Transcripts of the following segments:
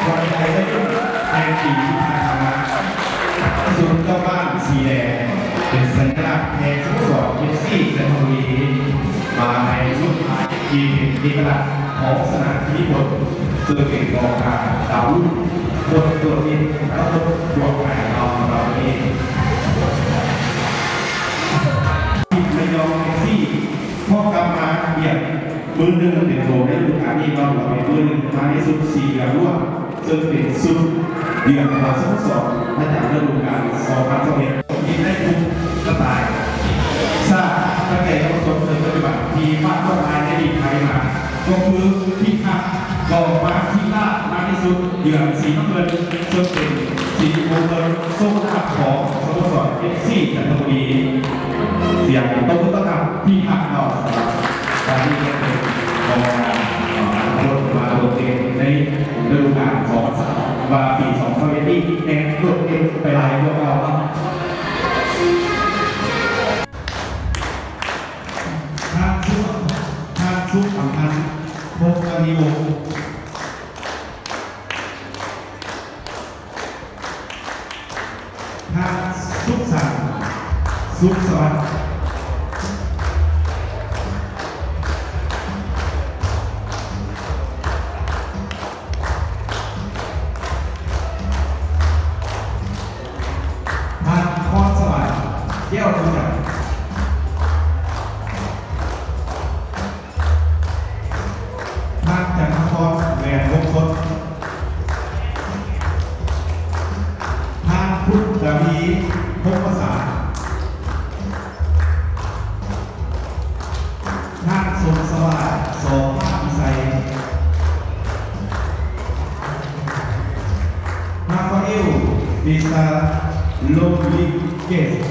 วันไทยได้ในปีที่ผ่านมาศูนย์เจ้าบ้านสีแดงเป็นสัญลักษณ์แทนทุกสอบเอฟซีและทวีมาในรุ่นท้ายทีมดีกระดับของสนามญี่ปุ่นซึ่งเป็นกองการดาวรุ่งบนตัวนี้แล้วก็ดวงแหวนเราเองไม่ยอมเอฟซีพ่อกลับมาเบียดมือหนึ่งเป็นโตได้ดูการนี้เราเป็นมือหนึ่งมาในสุด4 เดือนร่วมซึ่งเป็นสุดเดือนของสโมสรมาจากฤดูกาล2021ยิงได้ทุกสไตล์ทราบตั้งแต่เราจบในปัจจุบันทีมากต้องการได้ดีไทยมาก็คือที่ขับกองมาที่ลาดมากที่สุดเดือนสีน้ำเงินจนเป็นสีโมเดลโซ่ขับของสโมสรเอฟซีจันทบุรีเสียงตบมือต้อนรับที่ขับเราการที่เป็นกองรถมาโดดเด่นในฤดูกาล2ว่าปี2020นี้แข่งรถเด่นไปหลายพวกเราทางชุดสำคัญพบกันดีวงทางสุขสันต์สุขสวัสดิ์เที่ยวดูจักทางจากนครแหวนมงคลทางพุทธดาวีพงภาษาทางสมสวัสดิ์สองภาควิสัยทางฟาเอลดิซาโลลิเกส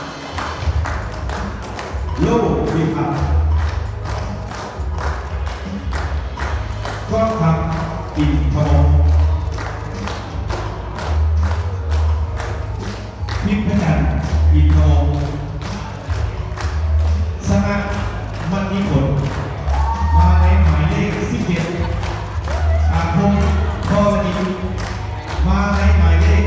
โลวิพัฒน์ก็ทำอินทองพิพยัญชนะอินทองสนะมันมีผลมาในหมายเลข11อาคมพอดีมาในหมายเลข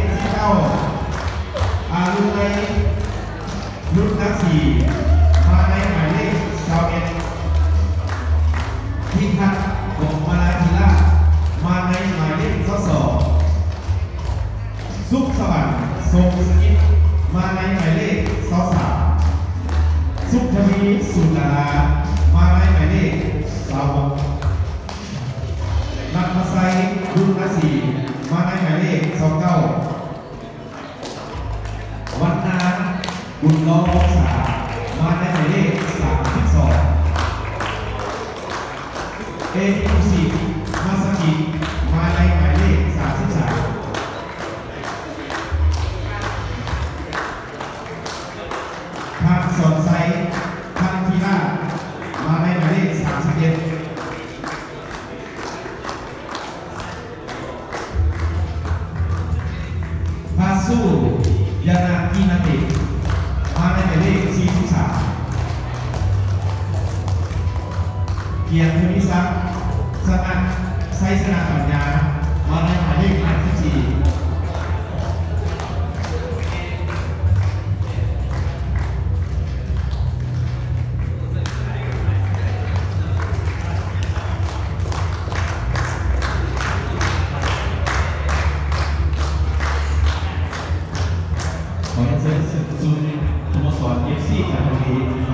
19อาลุไนรุ่นนักสี่มาในหมายเลข21พิทักษ์ของมาลาธิราชมาในหมายเลข22สุขสวัสดิ์ทรงสกิจมาในหมายเลข23สุขทวีสุดามาในหมายเลข26นัทไซรุ่นนักสี่มาในหมายเลข29วันนาบุญล้อมษามาในหมายเลข32เอคุสิมาสกิมาในหมายเลข33ทางสอนไซทางทีรามาในหมายเลข31พาสุยานากินาติมาในหมายเลข43เกียรติวิศักดิ์สนะไซสนาปัญญามาในหมายเลข54ขอเชิญสุดสโมสรเอฟซีจันทบุรี